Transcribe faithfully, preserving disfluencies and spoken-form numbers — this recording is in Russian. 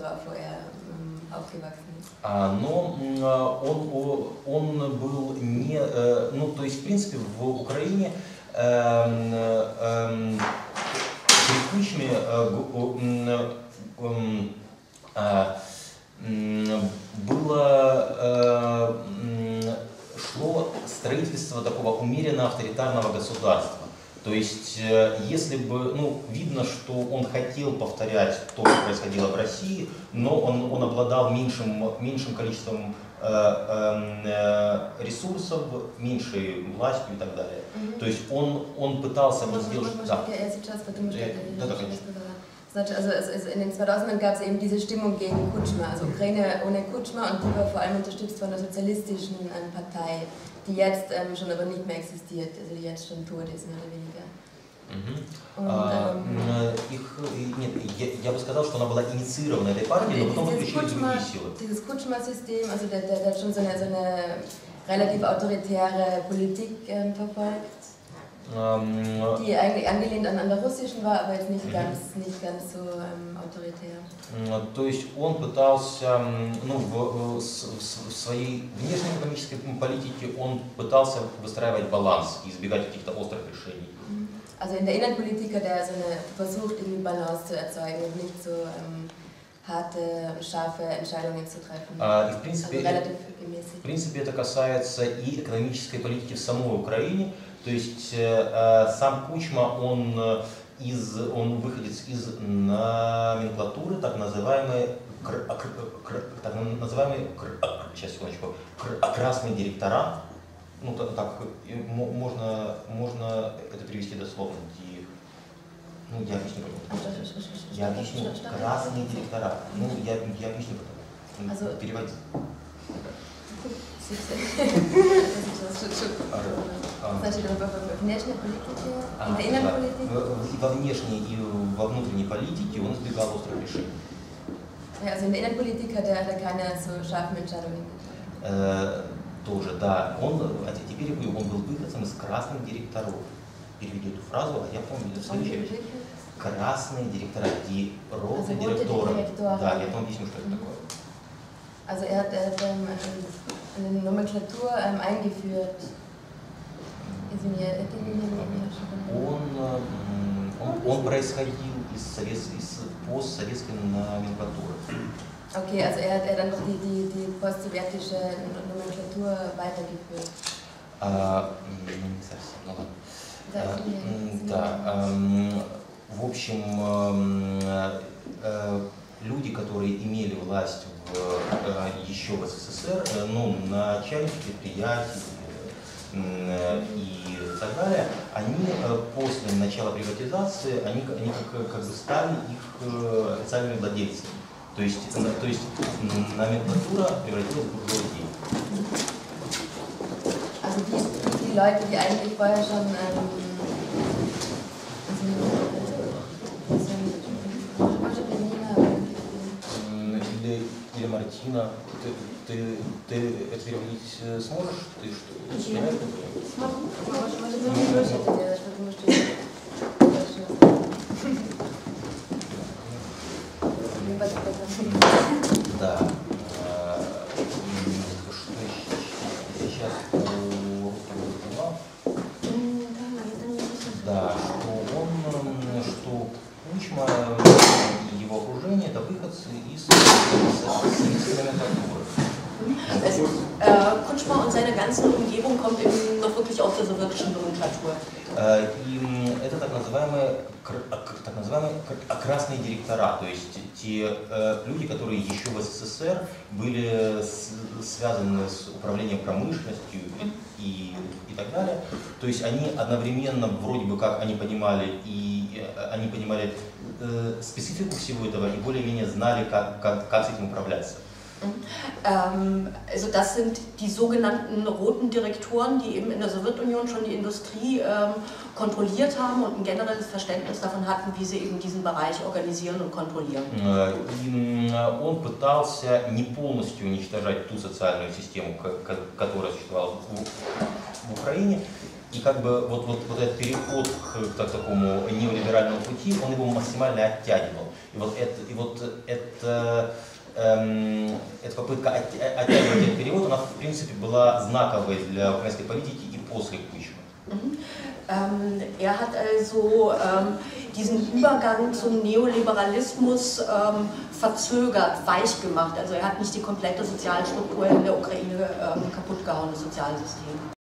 war, wo er ähm, aufgewachsen ist. А, но он, он был не, ну то есть в принципе в Украине э, э, при Кучме э, э, было э, шло строительство такого умеренно авторитарного государства. То есть, если бы, ну, видно, что он хотел повторять то, что происходило в России, но он, он обладал меньшим, меньшим количеством э, э, ресурсов, меньшей властью и так далее. Mm-hmm. То есть он, он пытался бы сделать... Да. Also, also in den zweitausendern gab es eben diese Stimmung gegen Kutschma, also Ukraine ohne Kutschma, und die war vor allem unterstützt von der sozialistischen ähm, Partei, die jetzt ähm, schon aber nicht mehr existiert, also die jetzt schon tot ist, mehr oder weniger. Mm-hmm. Und, а, ähm, их, нет, я, я бы сказал, что она была инициирована этой партией, но потом включили другие силы. Dieses Kutschma-System, also der, der, der hat schon so eine, so eine relativ autoritäre Politik ähm, verfolgt. Die eigentlich angelehnt an, an der russischen war, aber jetzt nicht ganz, nicht ganz so ähm, autoritär. То есть он пытался, ну, в, в, в своей внешнеэкономической политике он пытался выстраивать баланс и избегать каких-то острых решений. Also in der Innenpolitik hat er so eine versucht, irgendwie Balance zu erzeugen und nicht so ähm, harte, scharfe Entscheidungen zu treffen. А, и в принципе, also relativ gemäßigt. В принципе, это касается и экономической политики в самой Украине. То есть э, сам Кучма, он, из, он выходец из номенклатуры, так называемой, кр, кр, кр, так называемой кр, сейчас, секундочку, кр, красный директорат. Ну, так, так можно, можно это перевести дословно. Ну, я объясню потом. Я объясню. Красный директорат. Ну, я, я объясню потом. Переводи. Значит, во внешней политике, а, в инной политике? И во внешней, и во внутренней политике он избегал острых решений. Ja, also in der Innenpolitik hat er, hat er keine so scharfen Entscheidungen getroffen. Тоже, да. Он, а теперь он был выходцем из красных директоров. Переведу эту фразу, а я помню, это следующее. Красные директора, die rote Direktoren. Да, я вам объясню, что это такое. Also er hat, er hat ähm, eine Nomenklatur ähm, eingeführt. Он, он, он происходил из, совет, из постсоветской номенклатуры. Okay, also er hat er dann noch die, die, die postsowjetische Nomenklatur weitergeführt. А, не совсем, ну ладно. Да, а, да эм, в общем, э, э, люди, которые имели власть в, э, еще в СССР, э, ну, начальники предприятий э, и так далее, они э, после начала приватизации, они, они как, как бы стали их э, официальными владельцами. То есть, то есть номенклатура превратилась в буржуазию. Also die, die Leute, die eigentlich vorher schon ähm, или, или Мартина, ты, ты, ты это переводить сможешь? Ты что? Смогу. Может, может, ну, не проще это делать, потому что я Да. Что сейчас по русскому да, что он, что Кучма и его окружение это выходцы из советской номенклатуры. Also, äh, Kutschma und seine ganze Umgebung kommt eben noch wirklich aus der sowjetischen Nomenklatur. И это так называемые, так называемые красные директора, то есть те люди, которые еще в СССР были связаны с управлением промышленностью и, и так далее. То есть они одновременно вроде бы как они понимали и они понимали специфику всего этого и более-менее знали, как, как, как с этим управляться. Ähm, also das sind die sogenannten roten Direktoren, die eben in der Sowjetunion schon die Industrie ähm, kontrolliert haben und ein generelles Verständnis davon hatten, wie sie eben diesen Bereich organisieren und kontrollieren. И он пытался не полностью уничтожать ту социальную систему, которая существовала в Украине. И как бы вот, вот, вот этот переход к, к такому неолиберальному пути, он его максимально оттягивал. И вот, это, и вот это, эм, эта попытка оттягивать этот период, она в принципе была знаковой для украинской политики и после Кучмы. Mhm. Ähm, er hat also ähm, diesen Übergang zum Neoliberalismus ähm, verzögert, weich gemacht. Also er hat nicht die komplette soziale Struktur in der Ukraine ähm, kaputt gehauen, das soziale System.